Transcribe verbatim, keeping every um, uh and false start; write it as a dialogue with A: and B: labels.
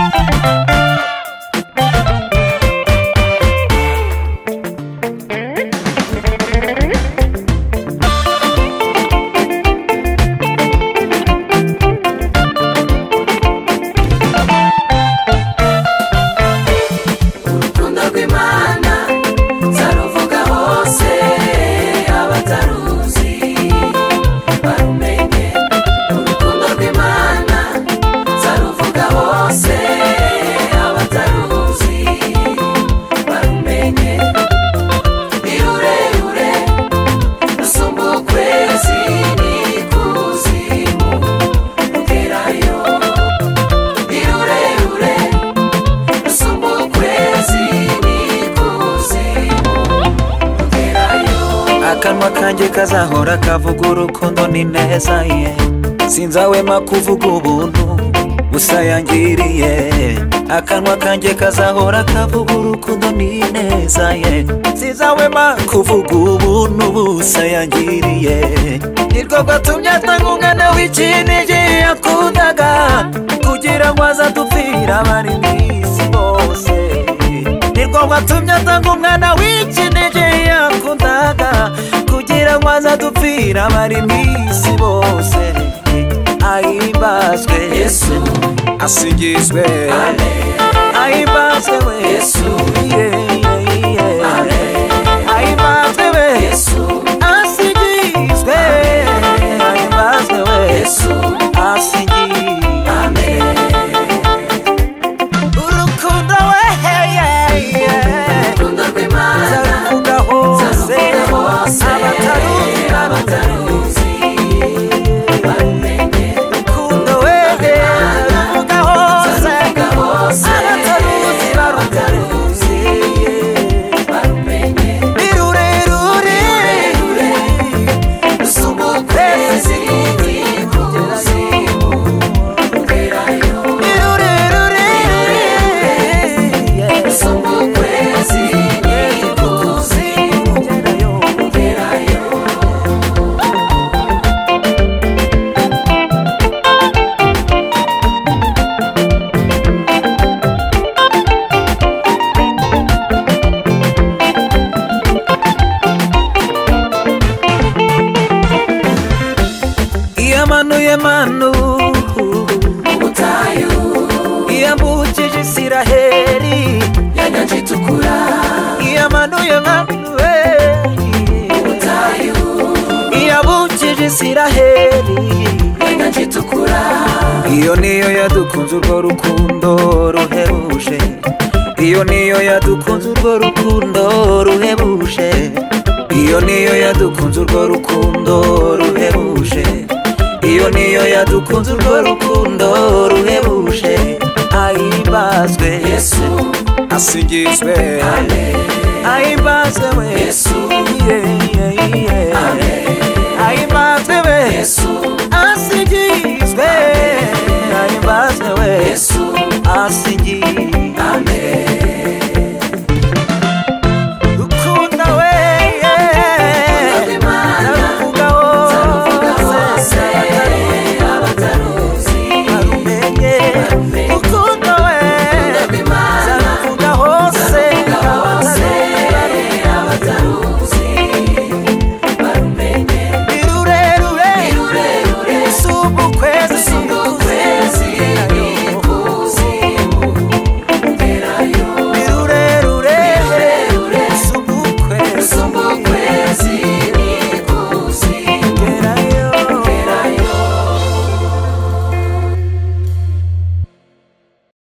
A: akanwa kanjye kazahora kavuga urukundo ni neza ye sinzahwema kuvuga ubuntu gusa yangiriye akanwa kanjye kazahora kavuga urukundo ni neza ye sinzahwema kuvuga ubuntu busa yangiriye nirwo gatumye atanga umwana w'ikinege yakundaga kugira ngo azadupfira abari mw'isi bose nirwo gatumye atanga umwana w'ikinege yakundaga kugira ngo azadupfira abari mw'isi bose ahimbazwe Yesu asingizwe ahimbazwe Yesu ahimbazwe Yesu asingizwe ahimbazwe Yesu asingizwe urukundo we urukundo rw'Imana zaruvuga hose abataruzi abataruzi bamenye urukundo we zaruvuga hose abataruzi barutaruzi bamenye birurerure rusumba ukwezi kuzimu ugerayo birurerure rusumba ukwezi kuzimu ugerayo yamanuye manu ubutayu yambukije Isiraheli yanyanja itukura yamanuye manu ubutayu yambukije Isiraheli yanyanja itukura iyo niyo yadukunze urwo rukundo ruhebuje iyo niyo yadukunze urwo rukundo ruhebuje iyo niyo yadukunze urwo rukundo ruhebuje iyo niyo yadukunze urwo rukundo ruhebuje ahimbazwe Yesu asingizwe ahimbazwe Yesu ahimbazwe Yesu